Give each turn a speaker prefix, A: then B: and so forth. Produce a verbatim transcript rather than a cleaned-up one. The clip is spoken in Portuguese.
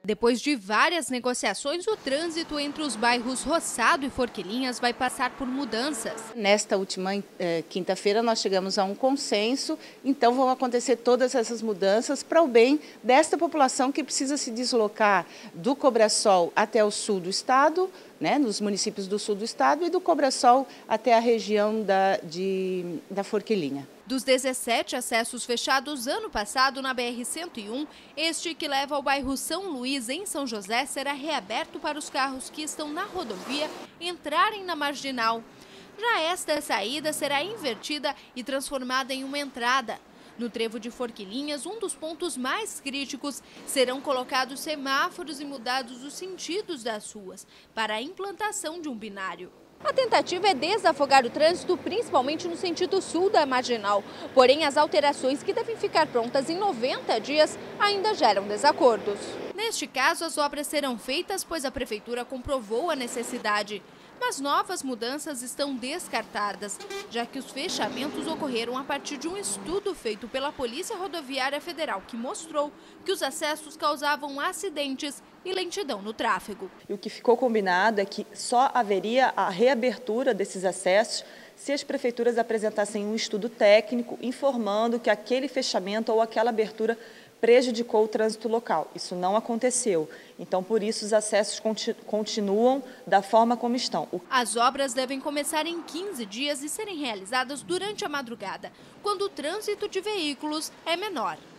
A: Depois de várias negociações, o trânsito entre os bairros Roçado e Forquilinhas vai passar por mudanças.
B: Nesta última eh, quinta-feira nós chegamos a um consenso, então vão acontecer todas essas mudanças para o bem desta população que precisa se deslocar do Cobrasol até o sul do estado, né, nos municípios do sul do estado, e do Cobrasol até a região da, de, da Forquilinha.
A: Dos dezessete acessos fechados ano passado na B R cento e um, este que leva ao bairro São Luís, em São José, será reaberto para os carros que estão na rodovia entrarem na marginal. Já esta saída será invertida e transformada em uma entrada. No trevo de Forquilinhas, um dos pontos mais críticos, serão colocados semáforos e mudados os sentidos das ruas para a implantação de um binário. A tentativa é desafogar o trânsito, principalmente no sentido sul da marginal. Porém, as alterações, que devem ficar prontas em noventa dias, ainda geram desacordos. Neste caso, as obras serão feitas, pois a prefeitura comprovou a necessidade. Mas novas mudanças estão descartadas, já que os fechamentos ocorreram a partir de um estudo feito pela Polícia Rodoviária Federal, que mostrou que os acessos causavam acidentes e lentidão no tráfego.
C: E o que ficou combinado é que só haveria a reabertura desses acessos se as prefeituras apresentassem um estudo técnico informando que aquele fechamento ou aquela abertura prejudicou o trânsito local. Isso não aconteceu. Então, por isso, os acessos continuam da forma como estão.
A: As obras devem começar em quinze dias e serem realizadas durante a madrugada, quando o trânsito de veículos é menor.